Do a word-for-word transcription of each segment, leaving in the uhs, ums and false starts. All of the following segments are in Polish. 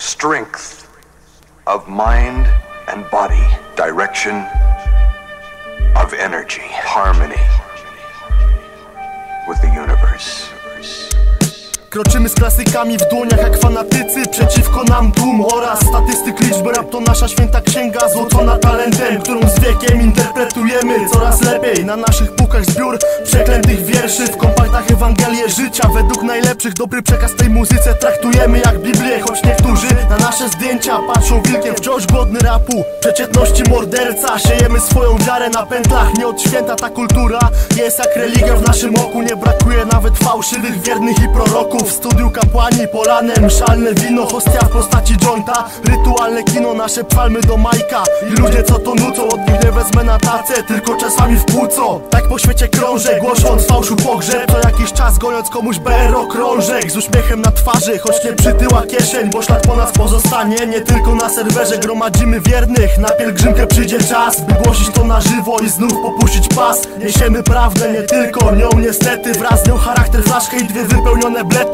strength of mind and body, direction of energy, harmony with the universe. Kroczymy z klasykami w dłoniach jak fanatycy. Przeciwko nam tłum oraz statystyk liczby. Rap to nasza święta księga złocona talentem, którą z wiekiem interpretujemy coraz lepiej. Na naszych półkach zbiór przeklętych wierszy, w kompaktach Ewangelię życia według najlepszych. Dobry przekaz tej muzyce traktujemy jak Biblię, choć niektórzy na nasze zdjęcia patrzą wilkiem. Wciąż głodny rapu, przeciętności morderca. Siejemy swoją wiarę na pętlach, nie od święta ta kultura jest jak religia w naszym oku. Nie brakuje nawet fałszywych wiernych i proroków. W studiu kapłani, polanem, szalne wino, hostia w postaci jointa, rytualne kino, nasze psalmy do Majka. I ludzie co to nucą, od nich nie wezmę na tacę, tylko czasami w płuco. Tak po świecie krążę, głosząc fałszu pogrzeb. Co jakiś czas goniąc komuś B R O krążek, z uśmiechem na twarzy, choć nie przytyła kieszeń. Bo ślad po nas pozostanie, nie tylko na serwerze. Gromadzimy wiernych, na pielgrzymkę przyjdzie czas, by głosić to na żywo i znów popuścić pas. Niesiemy prawdę, nie tylko nią niestety. Wraz z nią charakter, flaszkę i dwie wypełnione blety.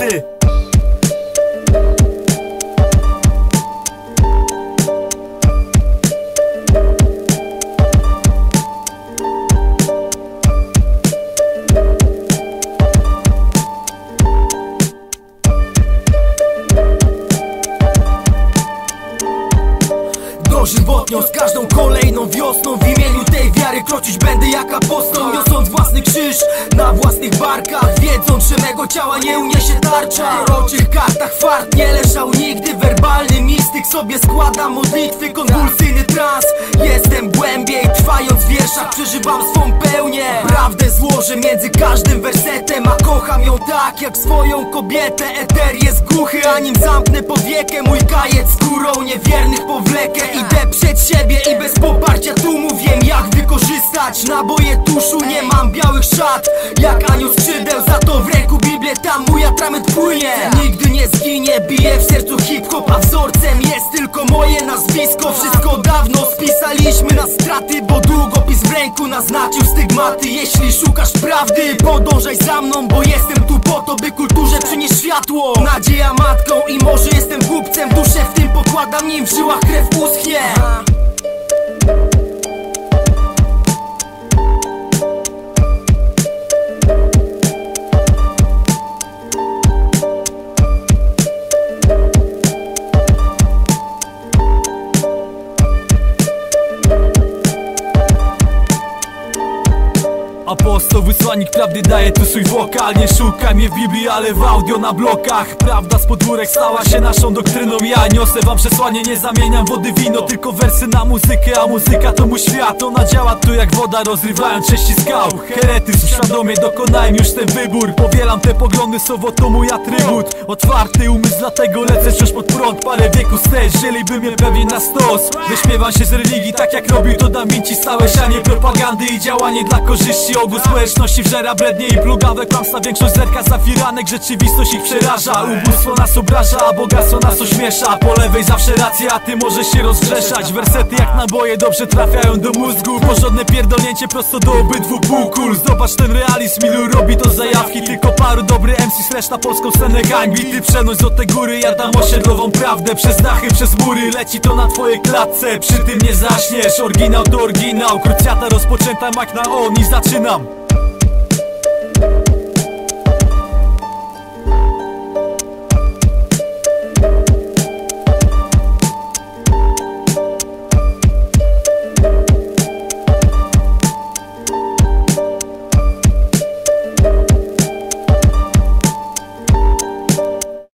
Dożywotnią z każdą kolejną wiosną w imieniu tej wiary kroczyć będę jak apostoł, niosąc własny krzyż na własnych barkach, wiedząc, że mego ciała nie uniesie tarcza. W proroczych kartach fart nie leżał nigdy, werbalny mistyk sobie składa modlitwy, konwulsyjny trans. Jestem głębiej, trwając w wierszach przeżywam swą pełnię. Prawdę złożę między każdym wersetem, a kocham ją tak jak swoją kobietę. Eter jest głuchy, a nim zamknę powiekę, mój kajec skórą niewiernych powlekę. Idę przed siebie i bez poparcia tłumu wiem jak wykorzystać naboje tuszu. Nie mam białych szat jak anioł skrzydeł, za to w ręku Biblię, tam mój atrament płynie. Nigdy nie zginie, bije w sercu hip-hop, a wzorcem jest tylko moje nazwisko. Wszystko dawno spisaliśmy na straty, bo długopis w ręku naznaczył stygmaty. Jeśli szukasz prawdy, podążaj za mną, bo jestem tu po to, by kulturze przynieść światło. Nadzieja matką i może jestem głupcem, duszę w tym pokładam, nim w żyłach krew uschnie. Apostoł, wysłannik prawdy daje tu swój wokal. Nie szukaj mnie w Biblii, ale w audio na blokach. Prawda z podwórek stała się naszą doktryną. Ja niosę wam przesłanie, nie zamieniam wody w wino, tylko wersy na muzykę, a muzyka to mój świat. Ona działa tu jak woda, rozrywając sześci skał. Heretyzm, świadomie dokonałem już ten wybór. Powielam te poglądy, słowo to mój atrybut. Otwarty umysł, dlatego lecę wciąż pod prąd. Parę wieków wstecz, żyliby mnie pewnie na stos. Wyśmiewam się z religii, tak jak robił to Da Vinci. Stałe sianie propagandy i działanie dla korzyści ogół społeczności wżera brednie i plugawe kłamstwa. Większość zerka za firanek, rzeczywistość ich przeraża. Ubóstwo nas obraża, a bogactwo nas ośmiesza. Po lewej zawsze racja, a ty możesz się rozgrzeszać. Wersety jak naboje dobrze trafiają do mózgu. Porządne pierdolnięcie prosto do obydwu półkul. Zobacz ten realizm, ilu robi to zajawki. Tylko paru dobry M C, reszta polską scenę hańbi. Ty przenoś do tej góry, ja dam osiedlową prawdę. Przez dachy, przez mury, leci to na twojej klatce. Przy tym nie zaśniesz, oryginał to oryginał. Krucjata rozpoczęta jak na on i zaczynam.